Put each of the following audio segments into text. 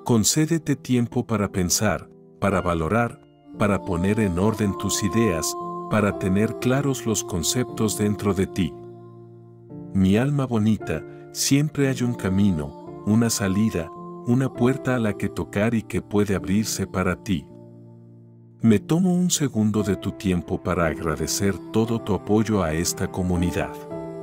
Concédete tiempo para pensar, para valorar, para poner en orden tus ideas, para tener claros los conceptos dentro de ti. Mi alma bonita, siempre hay un camino, una salida, una puerta a la que tocar y que puede abrirse para ti. Me tomo un segundo de tu tiempo para agradecer todo tu apoyo a esta comunidad.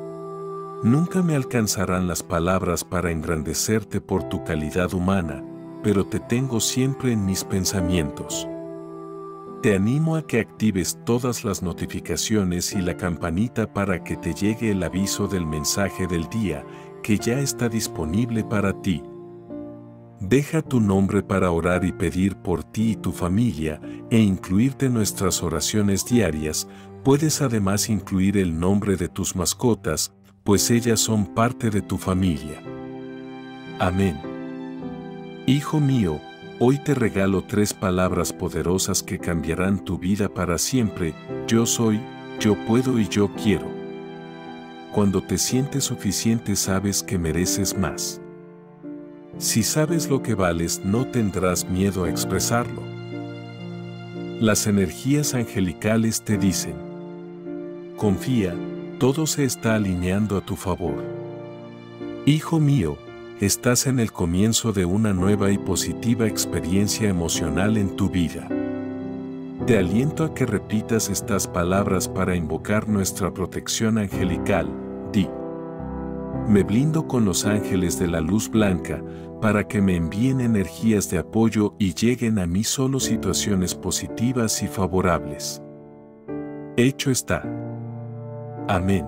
Nunca me alcanzarán las palabras para engrandecerte por tu calidad humana, pero te tengo siempre en mis pensamientos. Te animo a que actives todas las notificaciones y la campanita para que te llegue el aviso del mensaje del día, que ya está disponible para ti. Deja tu nombre para orar y pedir por ti y tu familia e incluirte en nuestras oraciones diarias. Puedes además incluir el nombre de tus mascotas, pues ellas son parte de tu familia. Amén. Hijo mío, hoy te regalo 3 palabras poderosas que cambiarán tu vida para siempre. Yo soy, yo puedo y yo quiero. Cuando te sientes suficiente sabes que mereces más. Si sabes lo que vales, no tendrás miedo a expresarlo. Las energías angelicales te dicen: confía, todo se está alineando a tu favor. Hijo mío, estás en el comienzo de una nueva y positiva experiencia emocional en tu vida. Te aliento a que repitas estas palabras para invocar nuestra protección angelical. Di: me blindo con los ángeles de la luz blanca, para que me envíen energías de apoyo y lleguen a mí solo situaciones positivas y favorables. Hecho está. Amén.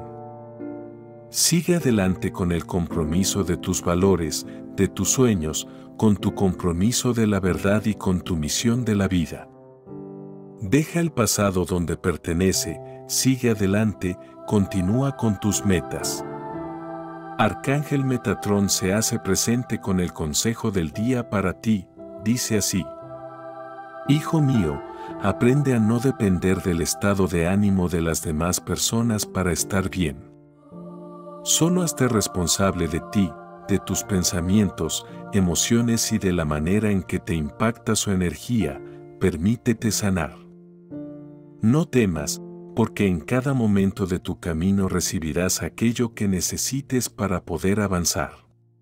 Sigue adelante con el compromiso de tus valores, de tus sueños, con tu compromiso de la verdad y con tu misión de la vida. Deja el pasado donde pertenece, sigue adelante, continúa con tus metas. Arcángel Metatrón se hace presente con el consejo del día para ti, dice así: hijo mío, aprende a no depender del estado de ánimo de las demás personas para estar bien. Solo hazte responsable de ti, de tus pensamientos, emociones y de la manera en que te impacta su energía. Permítete sanar. No temas, porque en cada momento de tu camino recibirás aquello que necesites para poder avanzar.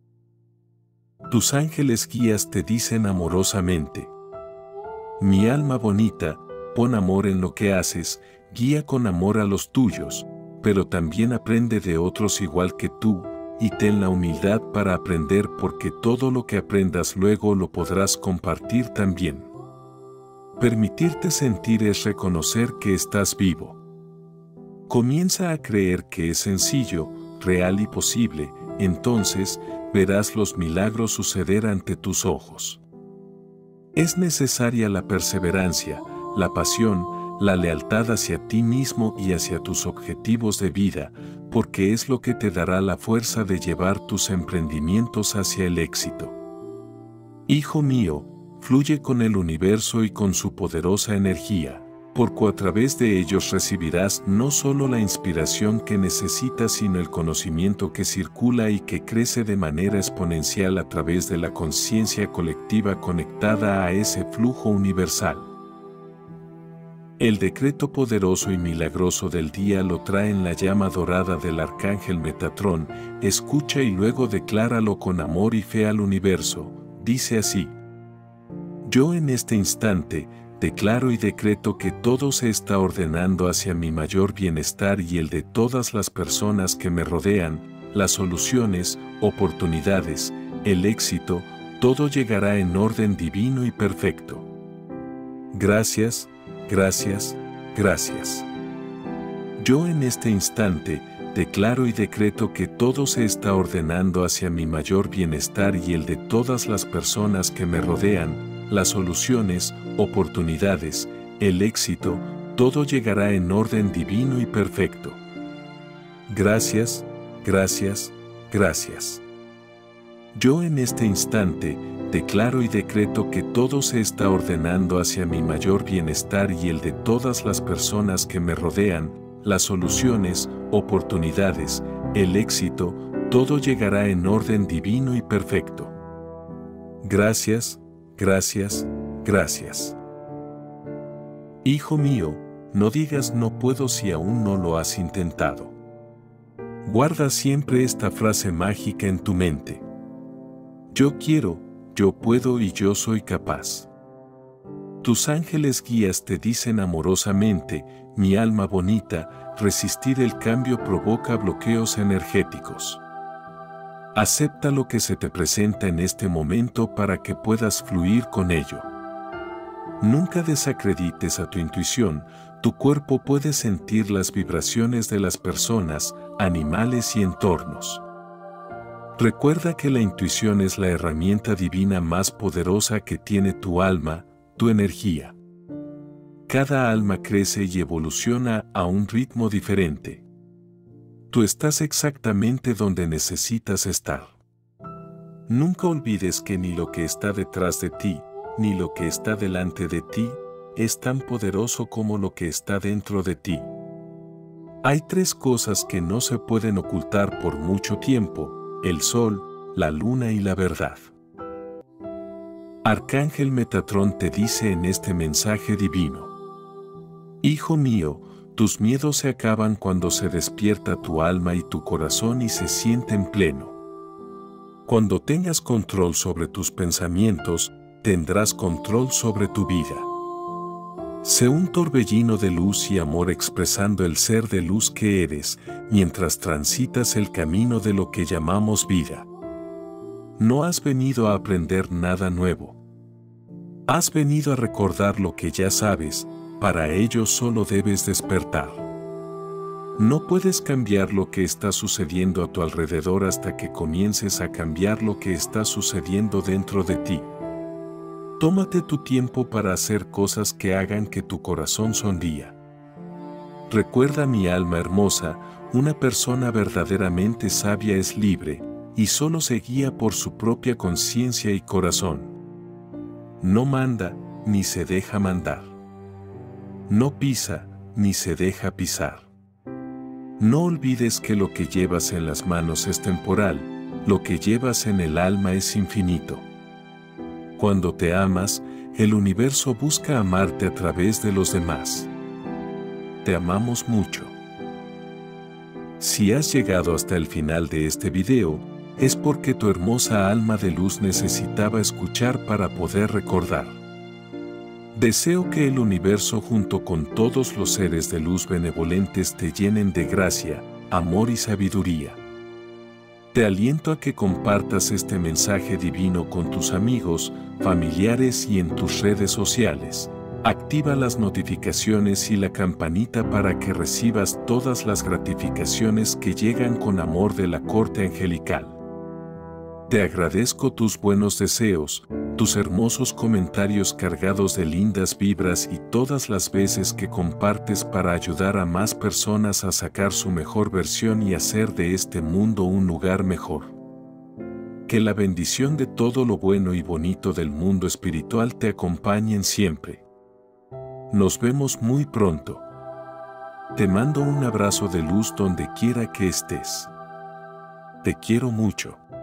Tus ángeles guías te dicen amorosamente: mi alma bonita, pon amor en lo que haces, guía con amor a los tuyos, pero también aprende de otros igual que tú, y ten la humildad para aprender, porque todo lo que aprendas luego lo podrás compartir también. Permitirte sentir es reconocer que estás vivo. Comienza a creer que es sencillo, real y posible, entonces verás los milagros suceder ante tus ojos. Es necesaria la perseverancia, la pasión, la lealtad hacia ti mismo y hacia tus objetivos de vida, porque es lo que te dará la fuerza de llevar tus emprendimientos hacia el éxito. Hijo mío, fluye con el universo y con su poderosa energía, porque a través de ellos recibirás no solo la inspiración que necesitas, sino el conocimiento que circula y que crece de manera exponencial a través de la conciencia colectiva conectada a ese flujo universal. El decreto poderoso y milagroso del día lo trae en la llama dorada del Arcángel Metatrón. Escucha y luego decláralo con amor y fe al universo. Dice así: yo en este instante declaro y decreto que todo se está ordenando hacia mi mayor bienestar y el de todas las personas que me rodean, las soluciones, oportunidades, el éxito, todo llegará en orden divino y perfecto. Gracias, gracias, gracias. Yo en este instante declaro y decreto que todo se está ordenando hacia mi mayor bienestar y el de todas las personas que me rodean, las soluciones, oportunidades, el éxito, todo llegará en orden divino y perfecto. Gracias, gracias, gracias. Yo en este instante declaro y decreto que todo se está ordenando hacia mi mayor bienestar y el de todas las personas que me rodean, las soluciones, oportunidades, el éxito, todo llegará en orden divino y perfecto. Gracias, Gracias, gracias. Hijo mío, no digas no puedo si aún no lo has intentado. Guarda siempre esta frase mágica en tu mente. Yo quiero, yo puedo y yo soy capaz. Tus ángeles guías te dicen amorosamente, mi alma bonita, resistir el cambio provoca bloqueos energéticos. Acepta lo que se te presenta en este momento para que puedas fluir con ello. Nunca desacredites a tu intuición, tu cuerpo puede sentir las vibraciones de las personas, animales y entornos. Recuerda que la intuición es la herramienta divina más poderosa que tiene tu alma, tu energía. Cada alma crece y evoluciona a un ritmo diferente. Tú estás exactamente donde necesitas estar. Nunca olvides que ni lo que está detrás de ti, ni lo que está delante de ti, es tan poderoso como lo que está dentro de ti. Hay tres cosas que no se pueden ocultar por mucho tiempo: el sol, la luna y la verdad. Arcángel Metatrón te dice en este mensaje divino: Hijo mío, tus miedos se acaban cuando se despierta tu alma y tu corazón y se sienten pleno. Cuando tengas control sobre tus pensamientos, tendrás control sobre tu vida. Sé un torbellino de luz y amor expresando el ser de luz que eres, mientras transitas el camino de lo que llamamos vida. No has venido a aprender nada nuevo. Has venido a recordar lo que ya sabes, para ello solo debes despertar. No puedes cambiar lo que está sucediendo a tu alrededor hasta que comiences a cambiar lo que está sucediendo dentro de ti. Tómate tu tiempo para hacer cosas que hagan que tu corazón sonría. Recuerda, mi alma hermosa, una persona verdaderamente sabia es libre, y solo se guía por su propia conciencia y corazón. No manda, ni se deja mandar. No pisa, ni se deja pisar. No olvides que lo que llevas en las manos es temporal, lo que llevas en el alma es infinito. Cuando te amas, el universo busca amarte a través de los demás. Te amamos mucho. Si has llegado hasta el final de este video, es porque tu hermosa alma de luz necesitaba escuchar para poder recordar. Deseo que el universo junto con todos los seres de luz benevolentes te llenen de gracia, amor y sabiduría. Te aliento a que compartas este mensaje divino con tus amigos, familiares y en tus redes sociales. Activa las notificaciones y la campanita para que recibas todas las gratificaciones que llegan con amor de la corte angelical. Te agradezco tus buenos deseos, tus hermosos comentarios cargados de lindas vibras y todas las veces que compartes para ayudar a más personas a sacar su mejor versión y hacer de este mundo un lugar mejor. Que la bendición de todo lo bueno y bonito del mundo espiritual te acompañen siempre. Nos vemos muy pronto. Te mando un abrazo de luz donde quiera que estés. Te quiero mucho.